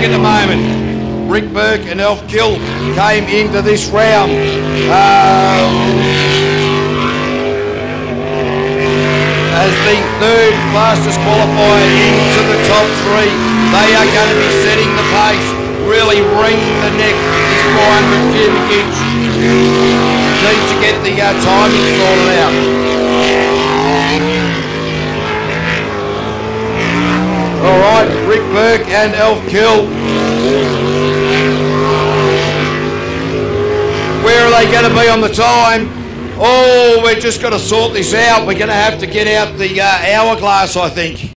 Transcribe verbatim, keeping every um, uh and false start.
going at the moment. Rick Burke and Elf Kill came into this round. Uh, as the third fastest qualifier into the top three. They are going to be setting the pace, really wringing the neck. This four hundred cubic inch need to get the uh, timing sorted out. All right, Rick Burke and Elf Kill. Where are they going to be on the time? Oh, we're just going to sort this out. We're going to have to get out the uh, hourglass, I think.